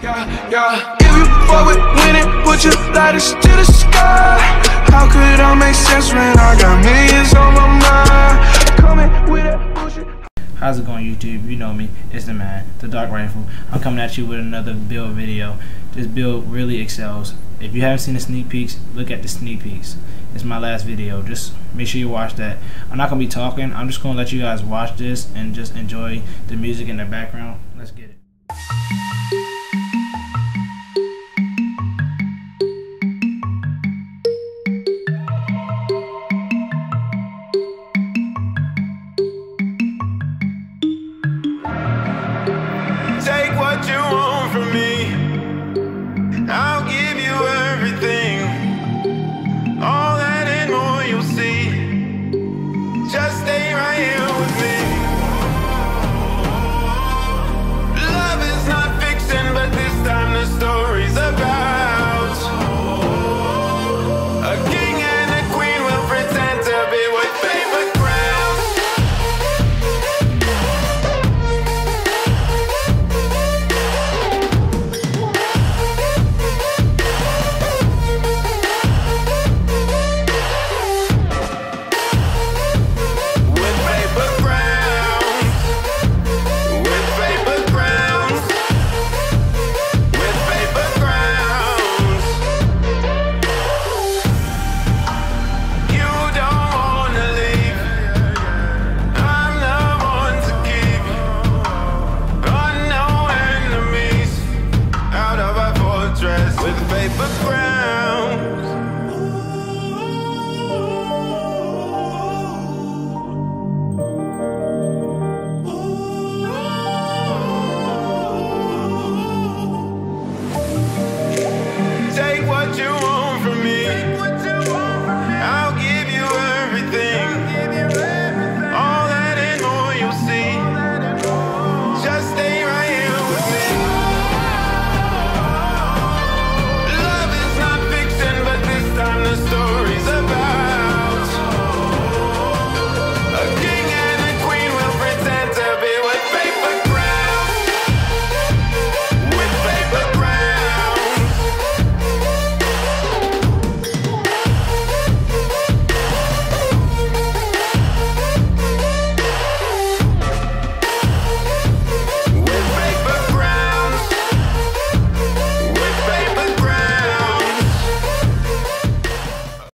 Yeah. If you fuck with winning, put your lighters to the sky. How could I make sense when I got millions on my mind? Coming with that bullshit. How's it going, YouTube? You know me, it's the man, the Dark Rifle. I'm coming at you with another build video. This build really excels. If you haven't seen the sneak peeks, look at the sneak peeks. It's my last video. Just make sure you watch that. I'm not gonna be talking. I'm just gonna let you guys watch this and just enjoy the music in the background. Let's get it.